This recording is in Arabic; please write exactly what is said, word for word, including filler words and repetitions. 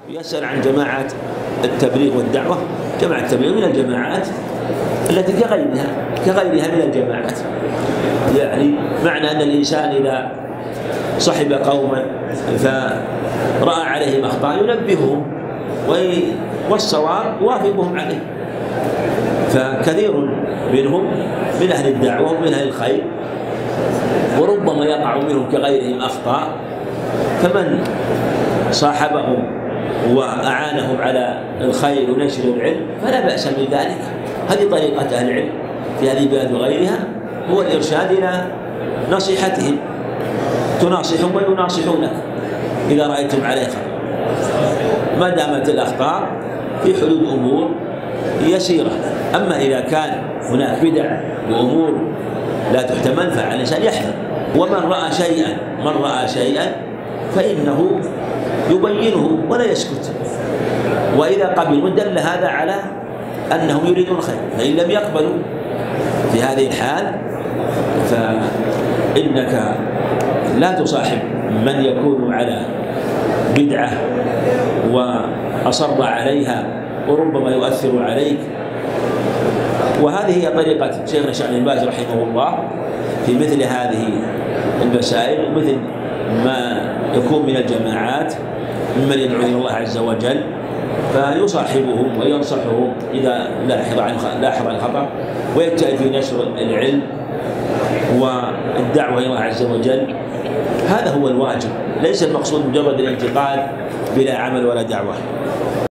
يسأل عن جماعات التبليغ والدعوة. جماعة التبليغ من الجماعات التي كغيرها كغيرها من الجماعات، يعني معنى أن الإنسان إذا صحب قوما فرأى عليهم أخطاء ينبههم والصواب يوافقهم عليه، فكثير منهم من أهل الدعوة ومن أهل الخير، وربما يقع منهم كغيرهم أخطاء، فمن صاحبهم وأعانهم على الخير ونشر العلم فلا بأس من ذلك. هذه طريقة أهل العلم في هذه البلاد وغيرها، هو الإرشاد إلى نصيحتهم، تناصحهم ويناصحونك إذا رأيتم عليه خير، ما دامت الأخطاء في حدود أمور يسيرة. أما إذا كان هناك بدع وأمور لا تحتمل فعلى الإنسان يحذر، ومن رأى شيئا من رأى شيئا فإنه يبينه ولا يسكت، وإذا قبلوا دل هذا على أنهم يريدون الخير، فإن لم يقبلوا في هذه الحال فإنك لا تصاحب من يكون على بدعة وأصر عليها وربما يؤثر عليك. وهذه هي طريقة شيخنا الشيخ ابن باز رحمه الله في مثل هذه المسائل، ومثل ما يكون من الجماعات ممن يدعو إلى الله عز وجل، فيصاحبهم وينصحهم إذا لاحظ عن لاحظ عن خطأ، ويجتهد في نشر العلم والدعوة إلى الله عز وجل. هذا هو الواجب، ليس المقصود مجرد الانتقاد بلا عمل ولا دعوة.